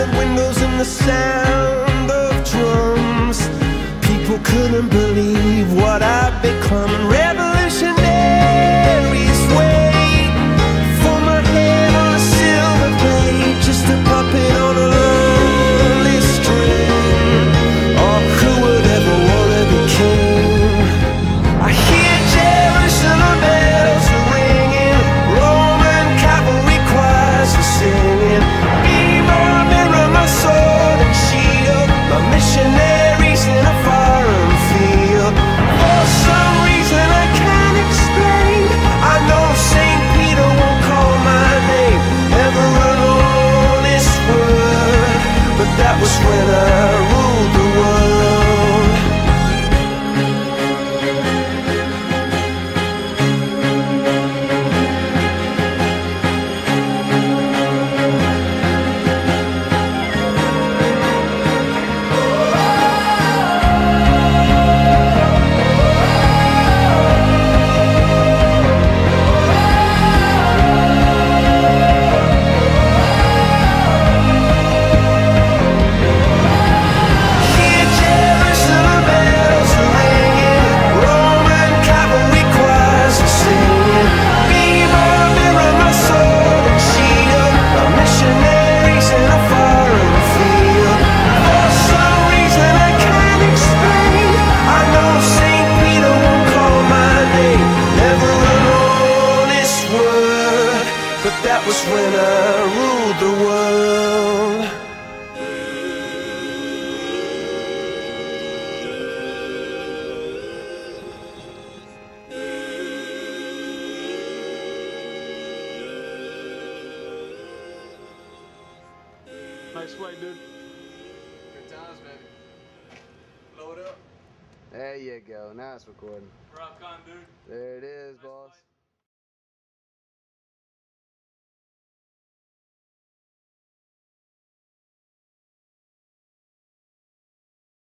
tinted windows and the sound of drums. People couldn't believe what I'd become. Revolutionaries wait for my head on a silver plate, just a puppet on a lonely string. Oh, who would ever wanna be king? I hear Jerusalem bells are ringing, Roman cavalry choirs are singing. Be my mirror, my sword and shield, my missionaries in a foreign field. For some reason I can't explain, I know St. Peter won't call my name, ever an honest word, but that was when I ruled the world. That was when I ruled the world. Nice flight, dude. Good times, baby. Load up. There you go. Now it's recording. Rock on, dude. There it is, boss.